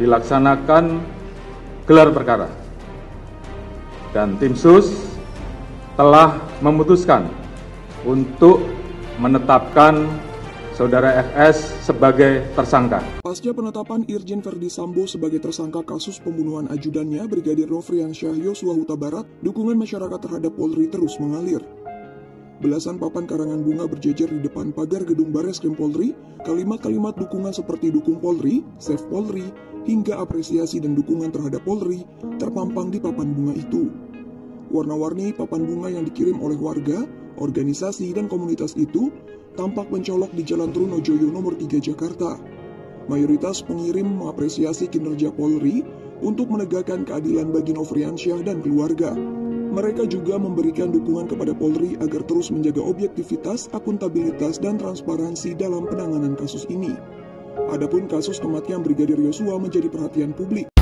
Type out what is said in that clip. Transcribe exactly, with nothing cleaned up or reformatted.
dilaksanakan gelar perkara. Dan tim sus telah memutuskan untuk menetapkan Saudara F S sebagai tersangka. Pasca penetapan Irjen Verdi Sambo sebagai tersangka kasus pembunuhan ajudannya Brigadir Nofriansyah Yosua Huta Barat, dukungan masyarakat terhadap Polri terus mengalir. Belasan papan karangan bunga berjejer di depan pagar gedung Barreskrim Polri, kalimat-kalimat dukungan seperti dukung Polri, save Polri, hingga apresiasi dan dukungan terhadap Polri terpampang di papan bunga itu. Warna-warni papan bunga yang dikirim oleh warga, organisasi, dan komunitas itu tampak mencolok di Jalan Trunojoyo nomor tiga Jakarta. Mayoritas pengirim mengapresiasi kinerja Polri untuk menegakkan keadilan bagi Nofriansyah dan keluarga. Mereka juga memberikan dukungan kepada Polri agar terus menjaga objektivitas, akuntabilitas, dan transparansi dalam penanganan kasus ini. Adapun kasus kematian Brigadir Yosua menjadi perhatian publik.